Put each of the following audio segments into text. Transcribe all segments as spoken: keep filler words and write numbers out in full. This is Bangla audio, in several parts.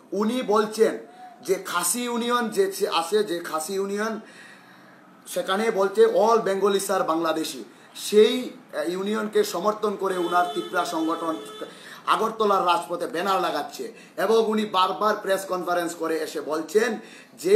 উনি বলছেন যে খাসি ইউনিয়ন যে আছে, যে খাসি ইউনিয়ন সেখানে বলছে অল বেঙ্গলিস আর বাংলাদেশি, সেই ইউনিয়নকে সমর্থন করে উনার ত্রিপুরা সংগঠন আগরতলার রাজপথে ব্যানার লাগাচ্ছে। এবং উনি বারবার প্রেস কনফারেন্স করে এসে বলছেন যে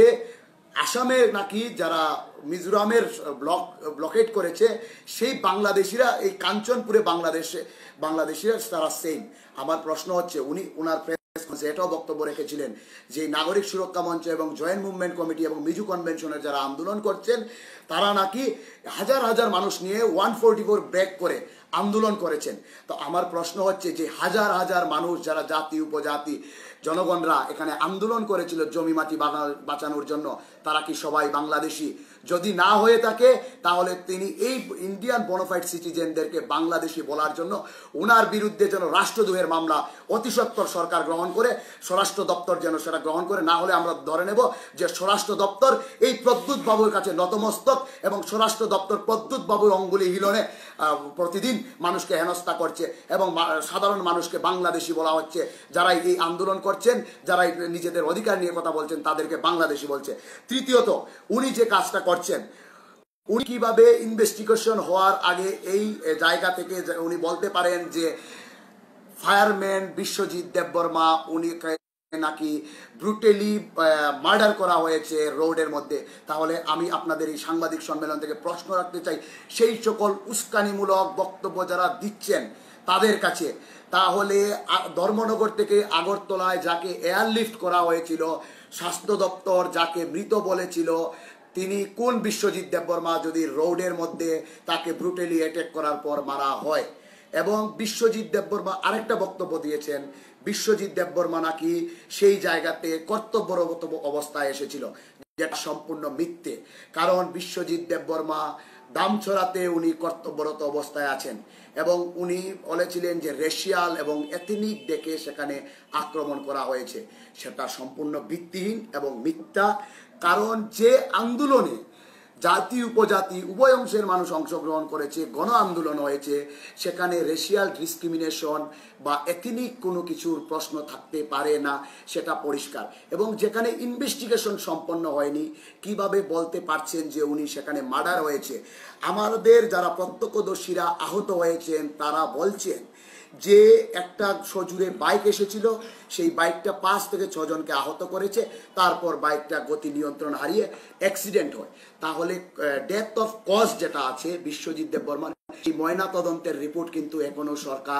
আসামে নাকি যারা মিজোরামের ব্লক ব্লকেট করেছে সেই বাংলাদেশিরা এই কাঞ্চনপুরে বাংলাদেশে বাংলাদেশিরা তারা সেম। আমার প্রশ্ন হচ্ছে, উনি ওনার এটাও বক্তব্য রেখেছিলেন যে নাগরিক সুরক্ষা মঞ্চ এবং জয়েন্ট মুভমেন্ট কমিটি এবং মিজু কনভেনশনের যারা আন্দোলন করছেন তারা নাকি হাজার হাজার মানুষ নিয়ে ওয়ান ফোরটি ফোর ব্রেক করে আন্দোলন করেছেন। তো আমার প্রশ্ন হচ্ছে যে হাজার হাজার মানুষ যারা জাতি উপজাতি জনগণরা এখানে আন্দোলন করেছিল জমি মাটি বাঁচানোর জন্য, তারা কি সবাই বাংলাদেশি? যদি না হয়ে থাকে তাহলে তিনি এই ইন্ডিয়ান বোনাফাইড সিটিজেনদেরকে বাংলাদেশি বলার জন্য ওনার বিরুদ্ধে যেন রাষ্ট্রদ্রোহের মামলা অতি সত্বর সরকার গ্রহণ করে, স্বরাষ্ট্র দপ্তর যেন সেটা গ্রহণ করে। না হলে আমরা ধরে নেব যে স্বরাষ্ট্র দপ্তর এই প্রদ্যুৎ বাবুর কাছে নতমস্তক এবং স্বরাষ্ট্র দপ্তর প্রদ্যুৎ বাবুর অঙ্গুলি হিলনে প্রতিদিন মানুষকে হেনস্থা করছে এবং সাধারণ মানুষকে বাংলাদেশি বলা হচ্ছে। যারা এই আন্দোলন করছেন, যারা নিজেদের অধিকার নিয়ে কথা বলছেন তাদেরকে বাংলাদেশি বলছে। তৃতীয়ত, উনি যে কাজটা করছেন, উনি কিভাবে ইনভেস্টিগেশন হওয়ার আগে এই জায়গা থেকে উনি বলতে পারেন যে ফায়ারম্যান বিশ্বজিৎ দেববর্মা উনি নাকি ব্রুটালি মার্ডার করা হয়েছে রোডের মধ্যে। তাহলে আমি আপনাদের এই সাংবাদিক সম্মেলন থেকে প্রশ্ন রাখতে চাই সেই সকল উস্কানিমূলক বক্তব্য যারা দিচ্ছেন তাদের কাছে, তাহলে ধর্মনগর থেকে আগরতলায় যাকে এয়ারলিফট করা হয়েছিল, স্বাস্থ্য দপ্তর যাকে মৃত বলেছিল, তিনি কোন বিশ্বজিৎ দেববর্মা যদি রোডের মধ্যে তাকে ব্রুটালি অ্যাটাক করার পর মারা হয়? এবং বিশ্বজিৎ দেববর্মা আরেকটা বক্তব্য দিয়েছেন, বিশ্বজিৎ দেববর্মা নাকি সেই জায়গাতে কর্তব্যরত অবস্থায় এসেছিল, যেটা সম্পূর্ণ মিথ্যে। কারণ বিশ্বজিৎ দেববর্মা দামছড়াতে উনি কর্তব্যরত অবস্থায় আছেন এবং উনি বলেছিলেন যে রেশিয়াল এবং এথনিক ডেকে সেখানে আক্রমণ করা হয়েছে। সেটা সম্পূর্ণ ভিত্তিহীন এবং মিথ্যা। কারণ যে আন্দোলনে জাতি উপজাতি উভয় অংশের মানুষ অংশগ্রহণ করেছে, গণ আন্দোলন হয়েছে, সেখানে রেশিয়াল ডিসক্রিমিনেশন বা এথনিক কোনো কিছুর প্রশ্ন থাকতে পারে না, সেটা পরিষ্কার। এবং যেখানে ইনভেস্টিগেশন সম্পন্ন হয়নি, কিভাবে বলতে পারছেন যে উনি সেখানে মার্ডার হয়েছে? আমাদের যারা প্রত্যক্ষদর্শীরা আহত হয়েছেন তারা বলছেন যে একটা সজুরে বাইক এসেছিল, সেই বাইকটা পাঁচ থেকে ছজনকে আহত করেছে, তারপর বাইকটা গতি নিয়ন্ত্রণ হারিয়ে অ্যাক্সিডেন্ট হয়। তাহলে ডেথ অফ কজ যেটা আছে বিশ্বজিৎ দেববর্মা, এই ময়না তদন্তের রিপোর্ট কিন্তু এখনো সরকার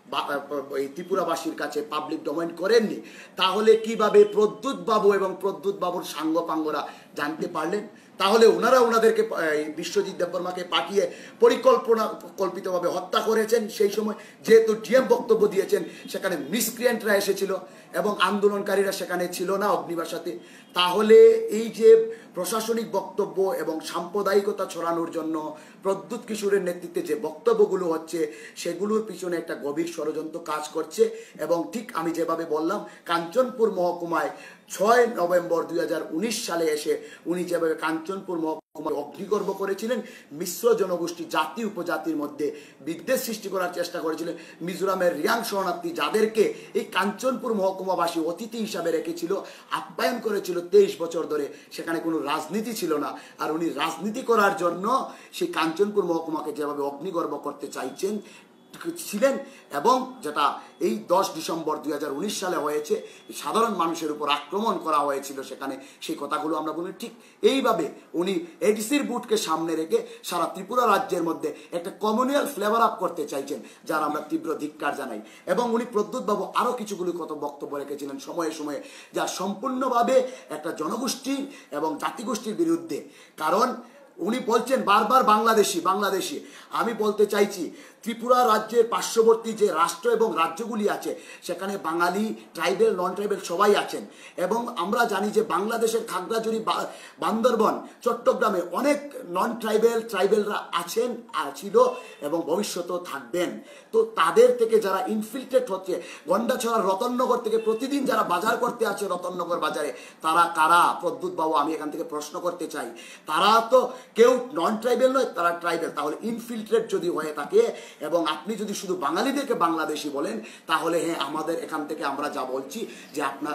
এই ত্রিপুরাবাসীর কাছে পাবলিক ডোমেইন করেননি। তাহলে কিভাবে প্রদ্যুৎ বাবু এবং প্রদ্যুৎ বাবুর সাঙ্গপাঙ্গরা জানতে পারলেন? তাহলে ওনারা ওনাদেরকে বিশ্বজিৎ দেববর্মাকে পাঠিয়ে পরিকল্পনা কল্পিতভাবে হত্যা করেছেন। সেই সময় যেহেতু ডিএম বক্তব্য দিয়েছেন সেখানে মিসক্রিয়েন্টরা এসেছিল এবং আন্দোলনকারীরা সেখানে ছিল না অগ্নিবাসাতে। তাহলে এই যে প্রশাসনিক বক্তব্য এবং সাম্প্রদায়িকতা ছড়ানোর জন্য প্রদ্যুৎ কিশোরের নেতৃত্বে যে বক্তব্যগুলো হচ্ছে সেগুলোর পিছনে একটা গভীর ষড়যন্ত্র কাজ করছে। এবং ঠিক আমি যেভাবে বললাম, কাঞ্চনপুর মহকুমায় ছয় নভেম্বর দুই হাজার উনিশ সালে এসে উনি যেভাবে কাঞ্চনপুর মহকুমায় অগ্নিগর্ভ করেছিলেন, মিশ্র জনগোষ্ঠী জাতি উপজাতির মধ্যে বিদ্বেষ সৃষ্টি করার চেষ্টা করেছিলেন, মিজোরামের রিয়াং শরণার্থী যাদেরকে এই কাঞ্চনপুর মহকুমাবাসী অতিথি হিসাবে রেখেছিল, আপ্যায়ন করেছিল তেইশ বছর ধরে, সেখানে কোনো রাজনীতি ছিল না। আর উনি রাজনীতি করার জন্য সেই কাঞ্চনপুর মহকুমাকে যেভাবে অগ্নিগর্ভ করতে চাইছেন ছিলেন, এবং যেটা এই দশ ডিসেম্বর দুই হাজার উনিশ সালে হয়েছে, সাধারণ মানুষের উপর আক্রমণ করা হয়েছিল সেখানে, সেই কথাগুলো আমরা বলি। ঠিক এইভাবে উনি এডিসির বুটকে সামনে রেখে সারা ত্রিপুরা রাজ্যের মধ্যে একটা কমিউনাল ফ্লেভার আপ করতে চাইছেন, যার আমরা তীব্র ধিক্কার জানাই। এবং উনি প্রদ্যুৎবাবু আরও কিছুগুলি কত বক্তব্য রেখেছিলেন সময়ে সময়ে, যা সম্পূর্ণভাবে একটা জনগোষ্ঠীর এবং জাতিগোষ্ঠীর বিরুদ্ধে। কারণ উনি বলছেন বারবার বাংলাদেশি বাংলাদেশি। আমি বলতে চাইছি ত্রিপুরা রাজ্যের পার্শ্ববর্তী যে রাষ্ট্র এবং রাজ্যগুলি আছে সেখানে বাঙালি, ট্রাইবেল, নন ট্রাইবেল সবাই আছেন। এবং আমরা জানি যে বাংলাদেশের খাগড়াছড়ি, বান্দরবন, চট্টগ্রামে অনেক নন ট্রাইবেল ট্রাইবেলরা আছেন, ছিল এবং ভবিষ্যতেও থাকবেন। তো তাদের থেকে যারা ইনফিল্ট্রেট হচ্ছে, গন্ডাছড়া রতননগর থেকে প্রতিদিন যারা বাজার করতে আছে রতননগর বাজারে, তারা কারা? প্রদ্যুৎ বাবু, আমি এখান থেকে প্রশ্ন করতে চাই, তারা তো কেউ নন ট্রাইবেল নয়, তারা ট্রাইবেল। তাহলে ইনফিল্ট্রেট যদি হয়ে থাকে এবং আপনি যদি শুধু বাঙালিদেরকে বাংলাদেশি বলেন, তাহলে হ্যাঁ আমাদের এখান থেকে আমরা যা বলছি যে আপনার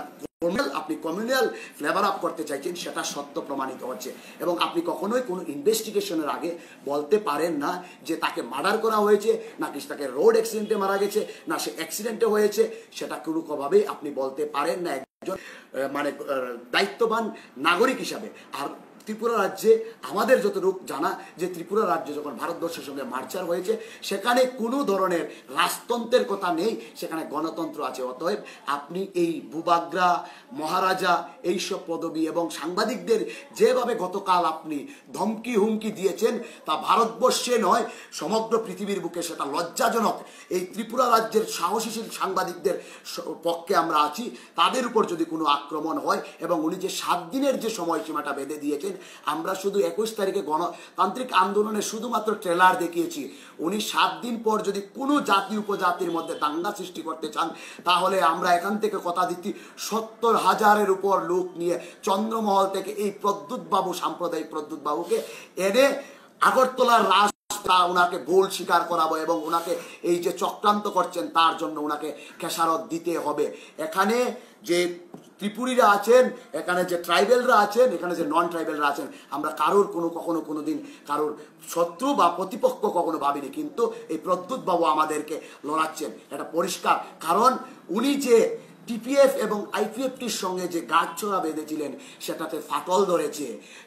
আপনি কমিউনাল ফ্লেভার আপ করতে চাইছেন, সেটা সত্য প্রমাণিত হচ্ছে। এবং আপনি কখনোই কোনো ইনভেস্টিগেশনের আগে বলতে পারেন না যে তাকে মার্ডার করা হয়েছে, নাকি তাকে রোড অ্যাক্সিডেন্টে মারা গেছে, না সে অ্যাক্সিডেন্টে হয়েছে, সেটা কোনোভাবেই আপনি বলতে পারেন না একজন মানে দায়িত্ববান নাগরিক হিসাবে। আর ত্রিপুরা রাজ্যে আমাদের যতটুকু জানা যে ত্রিপুরা রাজ্যে যখন ভারতবর্ষের সঙ্গে মার্চার হয়েছে সেখানে কোনো ধরনের রাজতন্ত্রের কথা নেই, সেখানে গণতন্ত্র আছে। অতএব আপনি এই বুবাগ্রা মহারাজা এইসব পদবি এবং সাংবাদিকদের যেভাবে গতকাল আপনি ধমকি হুমকি দিয়েছেন তা ভারতবর্ষে নয় সমগ্র পৃথিবীর বুকে সেটা লজ্জাজনক। এই ত্রিপুরা রাজ্যের সাহসীশীল সাংবাদিকদের পক্ষে আমরা আছি। তাদের উপর যদি কোনো আক্রমণ হয় এবং উনি যে সাত দিনের যে সময়সীমাটা বেঁধে দিয়েছেন, আমরা শুধু একুশ তারিখে গণতান্ত্রিক আন্দোলনে শুধুমাত্র ট্রেলার দেখিয়েছি। উনি সাত দিন পর যদি কোনো জাতি উপজাতির মধ্যে দাঙ্গা সৃষ্টি করতে চান তাহলে আমরা এখান থেকে কথা দিচ্ছি সত্তর হাজারের উপর লোক নিয়ে চন্দ্রমহল থেকে এই প্রদ্যুৎ বাবু সাম্প্রদায়িক প্রদ্যুৎ বাবুকে এনে আগরতলার রাজ ওনাকে গোল স্বীকার করাবো এবং ওনাকে এই যে চক্রান্ত করছেন তার জন্য ওনাকে খেসারত দিতে হবে। এখানে যে ত্রিপুরীরা আছেন, এখানে যে ট্রাইবেলরা আছেন, এখানে যে নন ট্রাইবেলরা আছেন, আমরা কারোর কোনো কখনো কোনো দিন কারোর শত্রু বা প্রতিপক্ষ কখনো ভাবিনি, কিন্তু এই প্রদ্যুৎ বাবু আমাদেরকে লড়াচ্ছেন, এটা পরিষ্কার। কারণ উনি যে টিপিএফ এবং আইপিএফটির সঙ্গে যে গাঁটছড়া বেঁধেছিলেন সেটাতে ফাটল ধরেছে।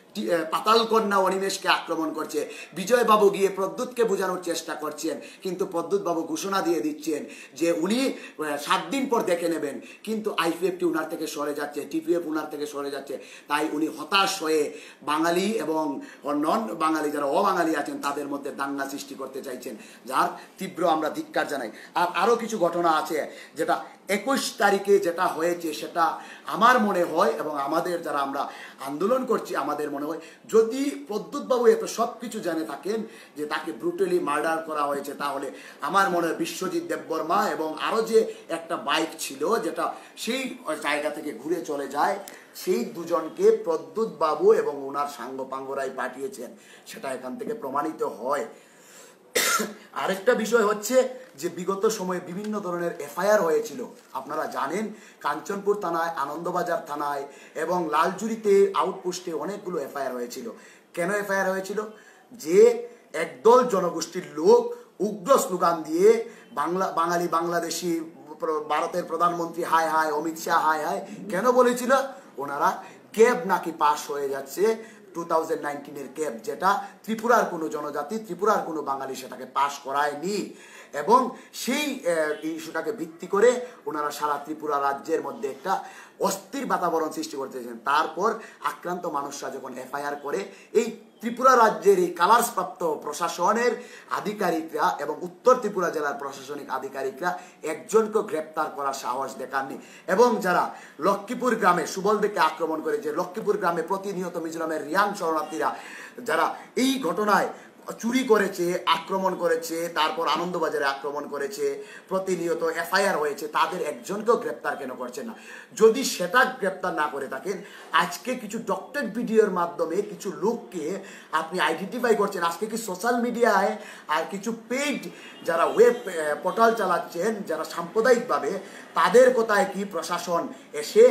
পাতালকন্যা অনিমেষকে আক্রমণ করছে, বিজয়বাবু গিয়ে প্রদ্যুৎকে বোঝানোর চেষ্টা করছেন, কিন্তু প্রদ্যুৎ বাবু ঘোষণা দিয়ে দিচ্ছেন যে উনি সাত দিন পর দেখে নেবেন, কিন্তু আইপিএফটি উনার থেকে সরে যাচ্ছে, টিপিএফ উনার থেকে সরে যাচ্ছে। তাই উনি হতাশ হয়ে বাঙালি এবং নন বাঙালি যারা অবাঙালি আছেন তাদের মধ্যে দাঙ্গা সৃষ্টি করতে চাইছেন, যার তীব্র আমরা ধিক্কার জানাই। আর আরও কিছু ঘটনা আছে যেটা একুশ তারিখে যেটা হয়েছে সেটা আমার মনে হয় এবং আমাদের যারা আমরা আন্দোলন করছি আমাদের মনে হয় যদি প্রদ্যুৎবাবু এত সব কিছু জেনে থাকেন যে তাকে ব্রুটালি মার্ডার করা হয়েছে, তাহলে আমার মনে হয় বিশ্বজিৎ দেববর্মা এবং আরও যে একটা বাইক ছিল যেটা সেই জায়গা থেকে ঘুরে চলে যায়, সেই দুজনকে প্রদ্যুৎবাবু এবং ওনার সাঙ্গপাঙ্গরাই পাঠিয়েছেন, সেটা এখান থেকে প্রমাণিত হয়। আরেকটা বিষয় হচ্ছে যে বিগত সময়ে বিভিন্ন ধরনের এফআইআর হয়েছিল, আপনারা জানেন কাঞ্চনপুর থানায়, আনন্দবাজার থানায় এবং লালজুরিতে আউটপোস্টে অনেকগুলো এফআইআর হয়েছিল। কেন এফআইআর হয়েছিল? যে একদল জনগোষ্ঠীর লোক উগ্র স্লোগান দিয়ে বাংলা বাঙালি বাংলাদেশি ভারতের প্রধানমন্ত্রী হায় হায়, অমিত শাহ হায় হায় কেন বলেছিল? ওনারা ক্যাব নাকি পাস হয়ে যাচ্ছে টু থাউজেন্ড নাইনটিনের ক্যাব, যেটা ত্রিপুরার কোনো জনজাতি ত্রিপুরার কোনো বাঙালি সেটাকে পাস করায়নি, এবং সেই ইস্যুটাকে ভিত্তি করে ওনারা সারা ত্রিপুরা রাজ্যের মধ্যে একটা অস্থির বাতাবরণ সৃষ্টি করতে চেয়েছেন। তারপর আক্রান্ত মানুষরা যখন এফআইআর করে, এই ত্রিপুরা রাজ্যের এই কালার্স প্রাপ্ত প্রশাসনের আধিকারিকরা এবং উত্তর ত্রিপুরা জেলার প্রশাসনিক আধিকারিকরা একজনকে গ্রেপ্তার করার সাহস দেখাননি। এবং যারা লক্ষ্মীপুর গ্রামে সুবলদেবকে আক্রমণ করেছে, লক্ষ্মীপুর গ্রামে প্রতিনিয়ত মিজোরামের রিয়াং শরণার্থীরা যারা এই ঘটনায় চুরি করেছে, আক্রমণ করেছে, তারপর আনন্দবাজারে আক্রমণ করেছে, প্রতিনিয়ত এফআইআর হয়েছে, তাদের একজনকেও গ্রেপ্তার কেন করছেন না? যদি সেটা গ্রেপ্তার না করে থাকেন, আজকে কিছু ডক্টর ভিডিওর মাধ্যমে কিছু লোককে আপনি আইডেন্টিফাই করছেন, আজকে কি সোশ্যাল মিডিয়ায় আর কিছু পেইড যারা ওয়েব পোর্টাল চালাচ্ছেন যারা সাম্প্রদায়িকভাবে, তাদের কথায় কি প্রশাসন এসে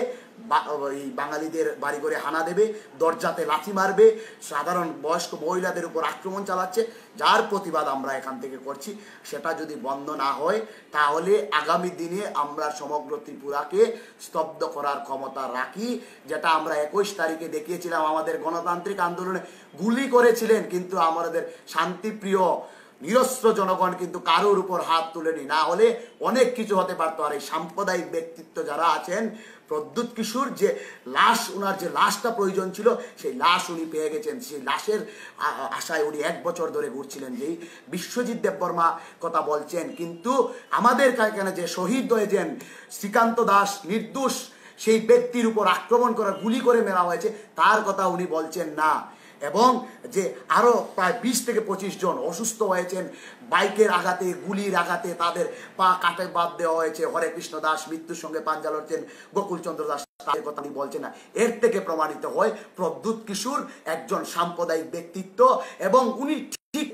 এই বাঙালিদের বাড়ি করে হানা দেবে, দরজাতে লাথি মারবে, সাধারণ বয়স্ক মহিলাদের উপর আক্রমণ চালাচ্ছে, যার প্রতিবাদ আমরা এখান থেকে করছি। সেটা যদি বন্ধ না হয় তাহলে আগামী দিনে আমরা সমগ্র ত্রিপুরাকে স্তব্ধ করার ক্ষমতা রাখি, যেটা আমরা একুশ তারিখে দেখিয়েছিলাম। আমাদের গণতান্ত্রিক আন্দোলনে গুলি করেছিলেন, কিন্তু আমাদের শান্তিপ্রিয় নিরস্ত্র জনগণ কিন্তু কারোর উপর হাত তুলেনি, না হলে অনেক কিছু হতে পারতো। আর এই সাম্প্রদায়িক ব্যক্তিত্ব যারা আছেন, প্রদ্যুৎ কিশোর যে লাশ, ওনার যে লাশটা প্রয়োজন ছিল সেই লাশ উনি পেয়ে গেছেন, সেই লাশের আশায় উনি এক বছর ধরে ঘুরছিলেন। যেই বিশ্বজিৎ দেববর্মা কথা বলছেন, কিন্তু আমাদের এখানে যে শহীদ হয়েছেন শ্রীকান্ত দাস নির্দোষ, সেই ব্যক্তির উপর আক্রমণ করা, গুলি করে মেরা হয়েছে, তার কথা উনি বলছেন না। এবং যে আরো প্রায় বিশ থেকে পঁচিশ জন অসুস্থ হয়েছেন বাইকের আঘাতে, গুলির আঘাতে, তাদের পা কাটে বাদ দেওয়া হয়েছে। হরে কৃষ্ণ দাস মৃত্যুর সঙ্গে পাঞ্জা লড়ছেন, গোকুল চন্দ্র দাস তাদের কথা উনি বলছেন না। এর থেকে প্রমাণিত হয় প্রদ্যুৎ কিশোর একজন সাম্প্রদায়িক ব্যক্তিত্ব, এবং উনি ঠিক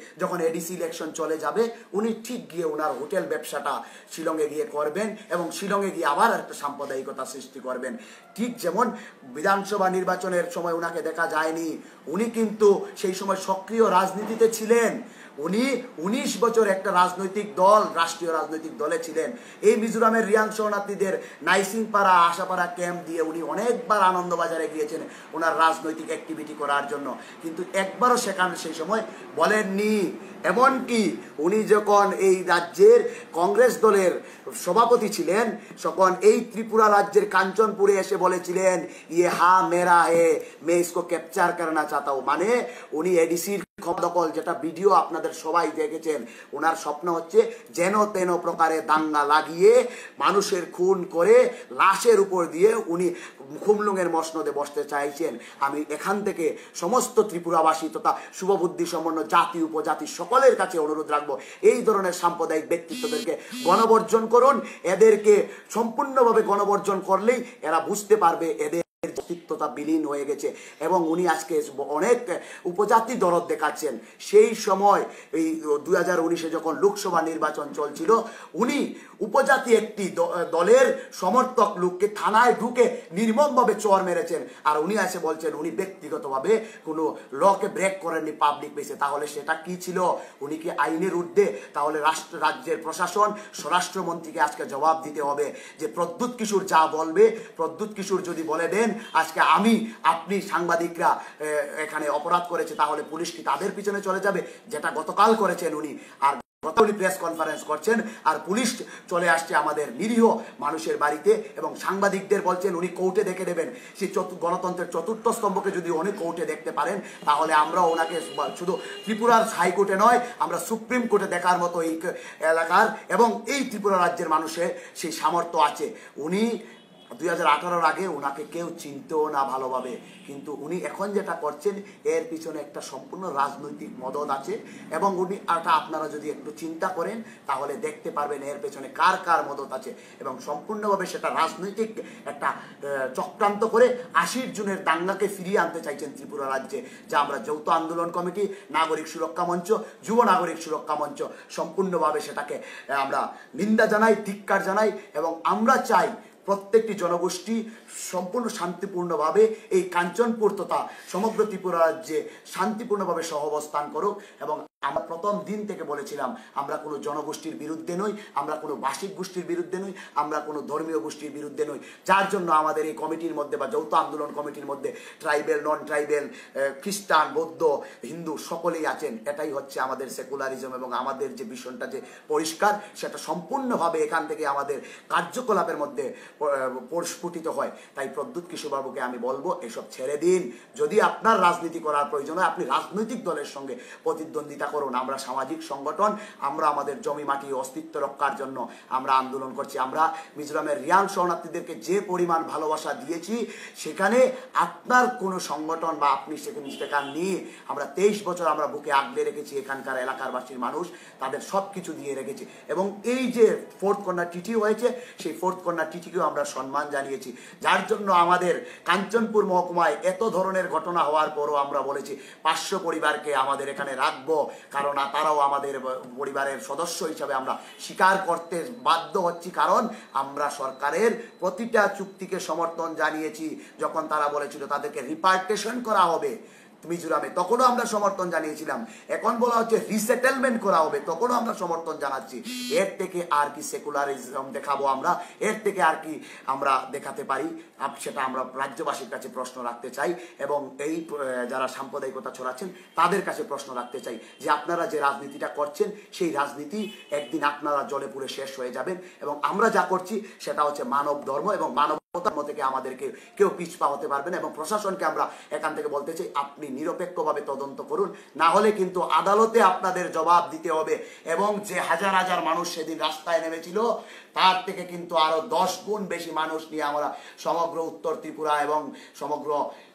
যখন এডিসি ইলেকশন চলে যাবে উনি ঠিক গিয়ে ওনার হোটেল ব্যবসাটা শিলংয়ে গিয়ে করবেন এবং শিলংয়ে গিয়ে আবার একটা সাম্প্রদায়িকতা সৃষ্টি করবেন। ঠিক যেমন বিধানসভা নির্বাচনের সময় ওনাকে দেখা যায়নি, উনি কিন্তু সেই সময় সক্রিয় রাজনীতিতে ছিলেন। উনি উনিশ বছর একটা রাজনৈতিক দল, রাষ্ট্রীয় রাজনৈতিক দলে ছিলেন। এই মিজোরামের রিয়াং শরণার্থীদের নাইসিংপাড়া আশাপাড়া ক্যাম্প দিয়ে উনি অনেকবার আনন্দবাজারে গিয়েছেন ওনার রাজনৈতিক অ্যাক্টিভিটি করার জন্য, কিন্তু একবারও সেখানে সেই সময় বলেননি। এমনকি উনি যখন এই রাজ্যের কংগ্রেস দলের সভাপতি ছিলেন তখন এই ত্রিপুরা রাজ্যের কাঞ্চনপুরে এসে বলেছিলেন ইয়ে হা মেরা হে মে ইসকো ক্যাপচার করনা চাহতা হুঁ, মানে উনি এডিসির দখল, যেটা ভিডিও আপনাদের সবাই দেখেছেন। ওনার স্বপ্ন হচ্ছে যেন তেন প্রকারে দাঙ্গা লাগিয়ে মানুষের খুন করে লাশের উপর দিয়ে উনি খুমলুঙের মসনদে বসতে চাইছেন। আমি এখান থেকে সমস্ত ত্রিপুরাবাসী তথা শুভবুদ্ধি সম্পন্ন জাতি উপজাতি সকলের কাছে অনুরোধ রাখবো, এই ধরনের সাম্প্রদায়িক ব্যক্তিত্বদেরকে গণবর্জন করুন। এদেরকে সম্পূর্ণভাবে গণবর্জন করলেই এরা বুঝতে পারবে এদের অস্তিত্বতা বিলীন হয়ে গেছে। এবং উনি আজকে অনেক উপজাতি দরদ দেখাচ্ছেন। সেই সময় এই দুই হাজার উনিশে যখন লোকসভা নির্বাচন চলছিল, উনি উপজাতি একটি দলের সমর্থক লোককে থানায় ঢুকে নির্মমভাবে চর মেরেছেন। আর উনি এসে বলছেন উনি ব্যক্তিগতভাবে কোনো লকে ব্রেক করেননি পাবলিক প্লেসে। তাহলে সেটা কি ছিল? উনি কি আইনের ঊর্ধ্বে? তাহলে রাষ্ট্র রাজ্যের প্রশাসন স্বরাষ্ট্রমন্ত্রীকে আজকে জবাব দিতে হবে যে প্রদ্যুৎ কিশোর যা বলবে, প্রদ্যুৎ কিশোর যদি বলে দেন আজকে আমি আপনি সাংবাদিকরা এখানে অপরাধ করেছে, তাহলে পুলিশ কি তাদের পিছনে চলে যাবে, যেটা গতকাল করেছেন উনি? আর গতকালই প্রেস কনফারেন্স করছেন আর পুলিশ চলে আসছে আমাদের নিরীহ মানুষের বাড়িতে এবং সাংবাদিকদের বলছেন উনি কোর্টে দেখে দেবেন। সেই গণতন্ত্রের চতুর্থ স্তম্ভকে যদি উনি কোর্টে দেখতে পারেন তাহলে আমরা ওনাকে শুধু ত্রিপুরার হাইকোর্টে নয়, আমরা সুপ্রিম কোর্টে দেখার মতো এই এলাকার এবং এই ত্রিপুরা রাজ্যের মানুষের সেই সামর্থ্য আছে। উনি দুই হাজার আঠারোর আগে ওনাকে কেউ চিনতেও না ভালোভাবে, কিন্তু উনি এখন যেটা করছেন এর পিছনে একটা সম্পূর্ণ রাজনৈতিক মদত আছে। এবং উনি এটা আপনারা যদি একটু চিন্তা করেন তাহলে দেখতে পারবেন এর পেছনে কার কার মদত আছে। এবং সম্পূর্ণভাবে সেটা রাজনৈতিক একটা চক্রান্ত করে আশির জুনের দাঙ্গাকে ফিরিয়ে আনতে চাইছেন ত্রিপুরা রাজ্যে, যা আমরা যৌথ আন্দোলন কমিটি, নাগরিক সুরক্ষা মঞ্চ, যুব নাগরিক সুরক্ষা মঞ্চ সম্পূর্ণভাবে সেটাকে আমরা নিন্দা জানাই, ধিক্কার জানাই। এবং আমরা চাই প্রত্যেকটি জনগোষ্ঠী সম্পূর্ণ শান্তিপূর্ণভাবে এই কাঞ্চনপুর তথা সমগ্র ত্রিপুরা রাজ্যে শান্তিপূর্ণভাবে সহাবস্থান করুক। এবং আমরা প্রথম দিন থেকে বলেছিলাম আমরা কোনো জনগোষ্ঠীর বিরুদ্ধে নই, আমরা কোনো ভাষিক গোষ্ঠীর বিরুদ্ধে নই, আমরা কোনো ধর্মীয় গোষ্ঠীর বিরুদ্ধে নই। যার জন্য আমাদের এই কমিটির মধ্যে বা যৌথ আন্দোলন কমিটির মধ্যে ট্রাইবেল, নন ট্রাইবেল, খ্রিস্টান, বৌদ্ধ, হিন্দু সকলেই আছেন। এটাই হচ্ছে আমাদের সেকুলারিজম এবং আমাদের যে ভীষণটা যে পরিষ্কার সেটা সম্পূর্ণভাবে এখান থেকে আমাদের কার্যকলাপের মধ্যে প্রস্ফুটিত হয়। তাই প্রদ্যুৎ কিশোরবাবুকে আমি বলবো এসব ছেড়ে দিন। যদি আপনার রাজনীতি করার প্রয়োজন হয় আপনি রাজনৈতিক দলের সঙ্গে প্রতিদ্বন্দ্বিতা করুন। আমরা সামাজিক সংগঠন, আমরা আমাদের জমি মাটি অস্তিত্ব রক্ষার জন্য আমরা আন্দোলন করছি। আমরা মিজোরামের রিয়াং শরণার্থীদেরকে যে পরিমাণ ভালোবাসা দিয়েছি সেখানে আপনার কোনো সংগঠন বা আপনি সেখানে সেখান নিয়ে আমরা তেইশ বছর আমরা বুকে আগলে রেখেছি। এখানকার এলাকারবাসীর মানুষ তাদের সব কিছু দিয়ে রেখেছি। এবং এই যে ফোর্থ কর্নার চিঠি হয়েছে সেই ফোর্থ কর্নার চিঠিকেও আমরা সম্মান জানিয়েছি। যার জন্য আমাদের কাঞ্চনপুর মহকুমায় এত ধরনের ঘটনা হওয়ার পরও আমরা বলেছি পাঁচশো পরিবারকে আমাদের এখানে রাখবো, কারণ তারাও আমাদের পরিবারের সদস্য হিসাবে আমরা স্বীকার করতে বাধ্য হচ্ছি। কারণ আমরা সরকারের প্রতিটা চুক্তিকে সমর্থন জানিয়েছি। যখন তারা বলেছিল তাদেরকে রিপার্টেশন করা হবে মিজোরামে, তখনও আমরা সমর্থন জানিয়েছিলাম। এখন বলা হচ্ছে রিসেটেলমেন্ট করা হবে, তখনও আমরা সমর্থন জানাচ্ছি। এর থেকে আর কি সেকুলারিজম দেখাবো আমরা? এর থেকে আর কি আমরা দেখাতে পারি? সেটা আমরা রাজ্যবাসীর কাছে প্রশ্ন রাখতে চাই এবং এই যারা সাম্প্রদায়িকতা ছড়াচ্ছেন তাদের কাছে প্রশ্ন রাখতে চাই যে আপনারা যে রাজনীতিটা করছেন সেই রাজনীতি একদিন আপনারা জলে পুড়ে শেষ হয়ে যাবেন। এবং আমরা যা করছি সেটা হচ্ছে মানব ধর্ম এবং মানব থেকে আমাদেরকে কেউ পিছপা হতে পারবেন। এবং প্রশাসনকে আমরা এখান থেকে বলতে চাই আপনি নিরপেক্ষভাবে তদন্ত করুন, না হলে কিন্তু আদালতে আপনাদের জবাব দিতে হবে। এবং যে হাজার হাজার মানুষ সেদিন রাস্তায় নেমেছিল তার থেকে কিন্তু আরো দশ গুণ বেশি মানুষ নিয়ে আমরা সমগ্র উত্তর ত্রিপুরা এবং সমগ্র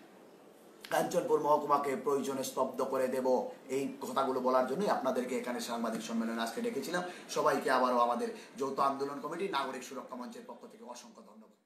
কাঞ্চনপুর মহকুমাকে প্রয়োজনে স্তব্ধ করে দেব। এই কথাগুলো বলার জন্যই আপনাদেরকে এখানে সাংবাদিক সম্মেলনে আজকে ডেকেছিলাম। সবাইকে আবারও আমাদের যৌথ আন্দোলন কমিটি, নাগরিক সুরক্ষা মঞ্চের পক্ষ থেকে অসংখ্য ধন্যবাদ।